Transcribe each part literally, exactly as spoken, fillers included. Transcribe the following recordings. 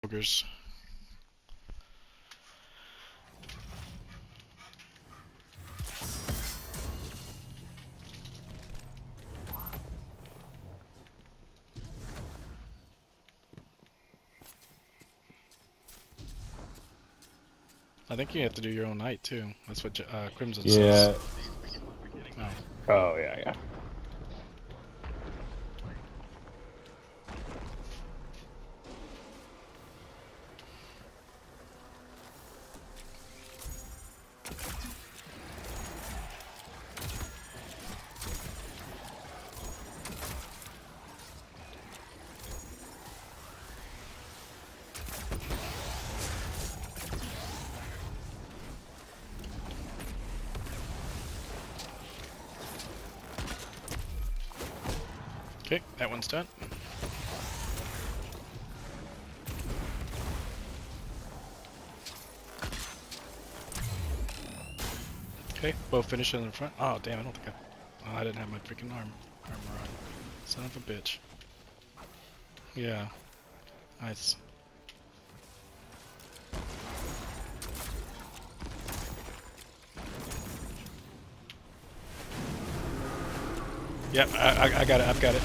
ogres. I think you have to do your own night too. That's what uh, Crimson Yeah. says. Oh. Oh, yeah, yeah. Okay, that one's done. Okay, both finished in the front. Oh damn! I don't think I. Oh, I didn't have my freaking arm armor on. Son of a bitch. Yeah. Nice. Yep, I, I, I got it. I've got it.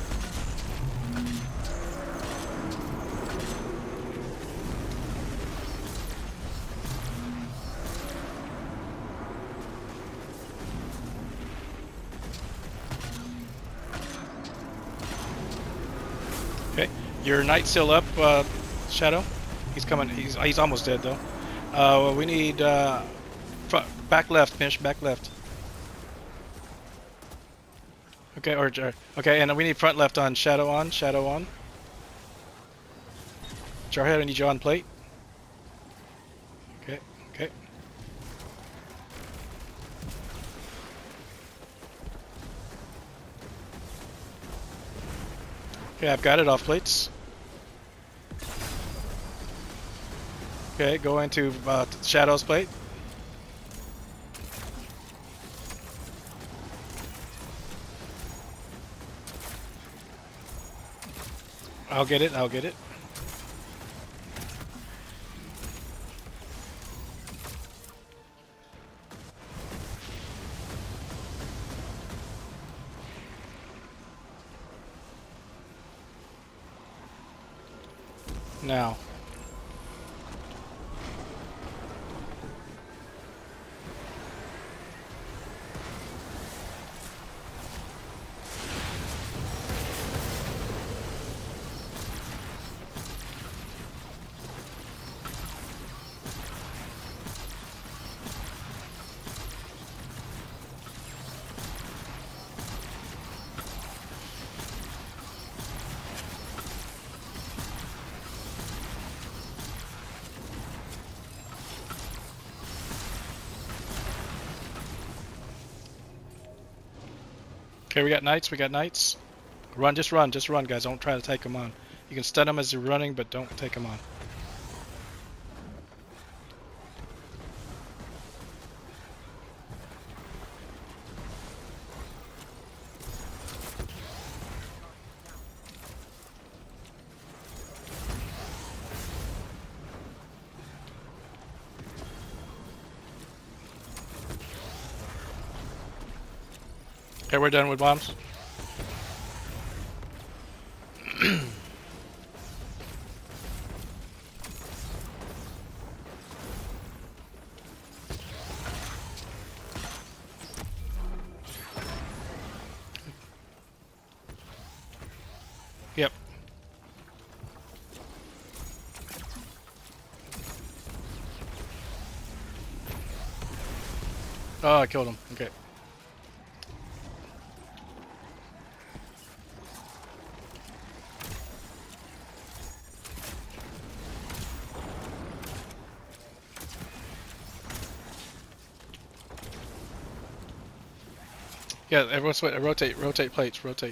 Okay, your knight's still up, uh, Shadow. He's coming. He's he's almost dead though. Uh, well, we need uh, front, back left. Finish back left. Okay, or, or okay, and we need front left on Shadow on Shadow on. Jarhead, I need you on plate. Okay, okay. Okay, I've got it off plates. Okay, go into uh, Shadow's plate. I'll get it, I'll get it. Now. Okay, we got knights, we got knights. Run, just run, just run, guys. Don't try to take them on. You can stun them as you're running, but don't take them on. Okay, we're done with bombs. Yep. Oh, I killed him. Okay. Yeah, everyone switch, rotate, rotate plates, rotate.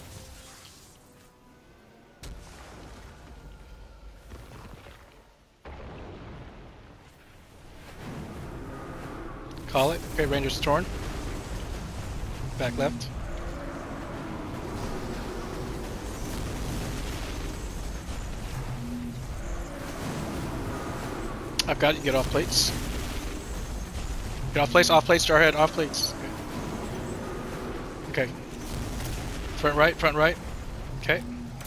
Call it. Okay, Ranger's torn. Back left. I've got it. Get off plates. Get off plates. Off plates. Jarhead. Off plates. Okay. Okay. Front right. Front right. Okay.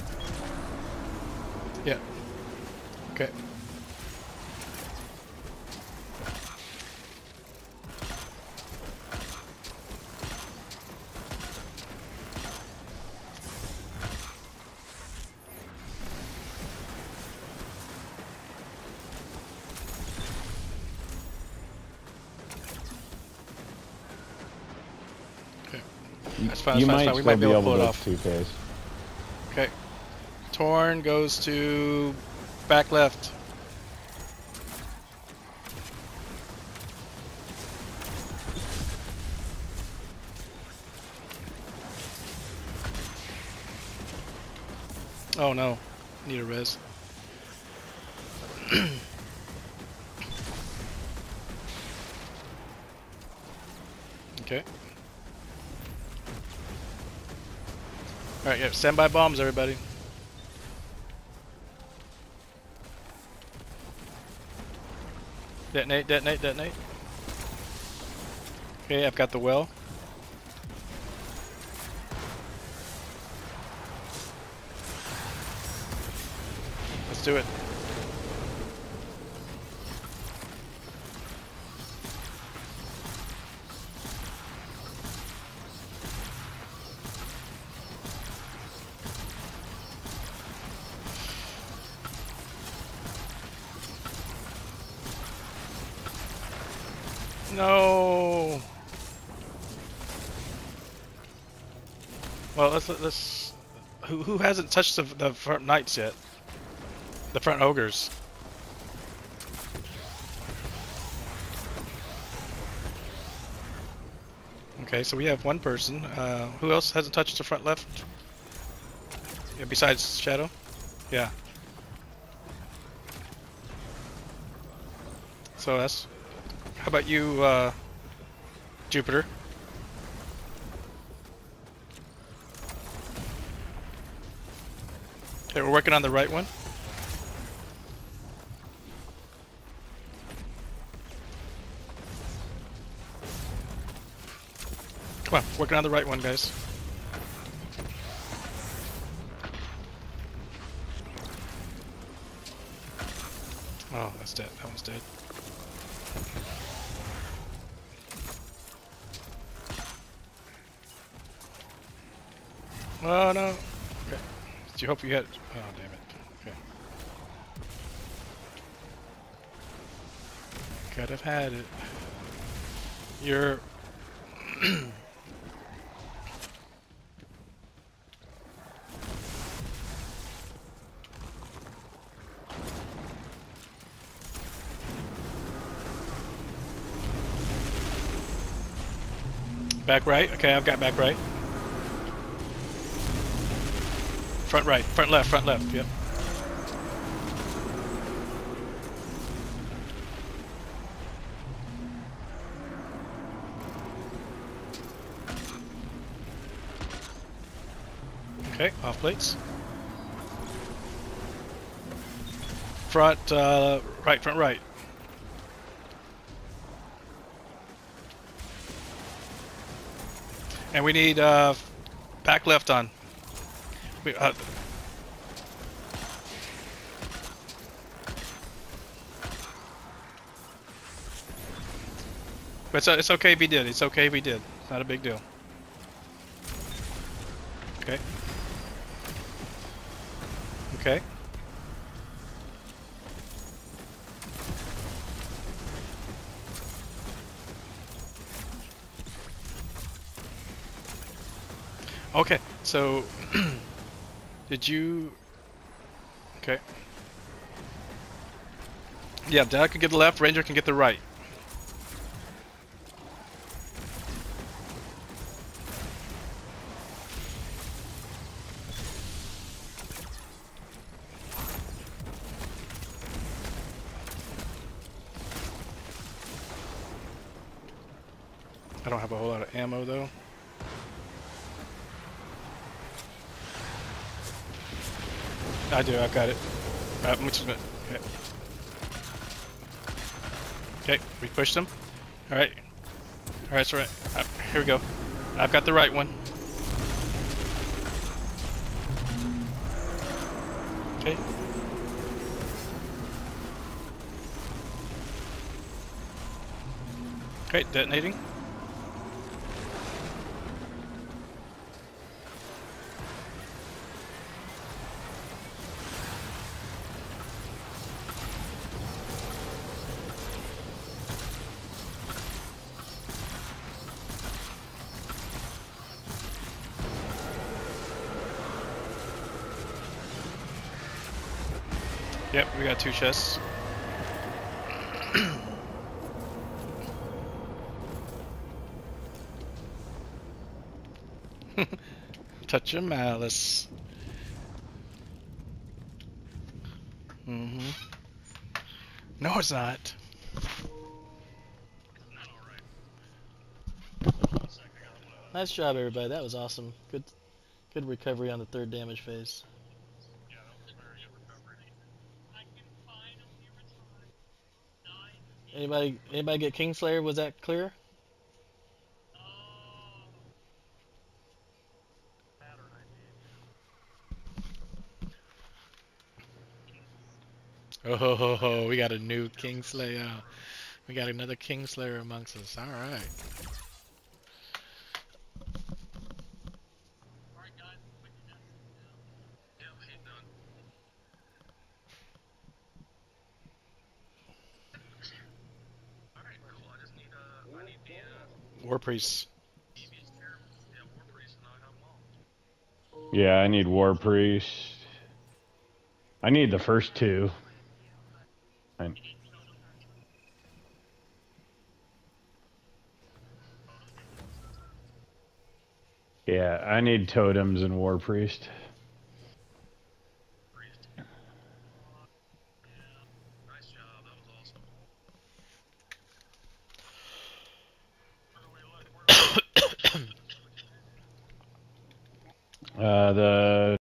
Yeah. Okay. That's fine, you that's might fine. We still might be able to pull it to off. two Ks. Okay. Torn goes to back left. Oh no. Need a res. Okay. Alright, yeah, stand by bombs, everybody. Detonate, detonate, detonate. Okay, I've got the well. Let's do it. No. Well, let's let's. Who who hasn't touched the the front knights yet? The front ogres. Okay, so we have one person. Uh, who else hasn't touched the front left? Yeah, besides Shadow? Yeah. So that's. How about you, uh, Jupiter? Okay, we're working on the right one. Come on, working on the right one, guys. Oh, that's dead. That one's dead. Oh no. Okay. Did you hope you had? Oh damn it. Okay. Could have had it. You're. Back right. Okay, I've got back right. Front right, front left, front left, yep. Okay, off plates. Front, uh, right, front right. And we need, uh, back left on. We, uh, It's, it's okay if he did. It's okay if he did. It's not a big deal. Okay. Okay. Okay. So, did you? Okay. Yeah, Dad can get the left. Ranger can get the right. I don't have a whole lot of ammo though. I do, I've got it. Uh, which is, okay. Okay, we pushed them. All right. All right, so right. Uh, here we go. I've got the right one. Okay. Okay, detonating. Yep, we got two chests. Touch of malice. Mm-hmm. No, it's not. Nice job, everybody. That was awesome. Good, good recovery on the third damage phase. Anybody, anybody get Kingslayer? Was that clear? Oh, ho, ho, ho. We got a new Kingslayer. We got another Kingslayer amongst us. All right. War Priest. Yeah, I need War Priest. I need the first two. I... Yeah, I need totems and War Priest. Uh, the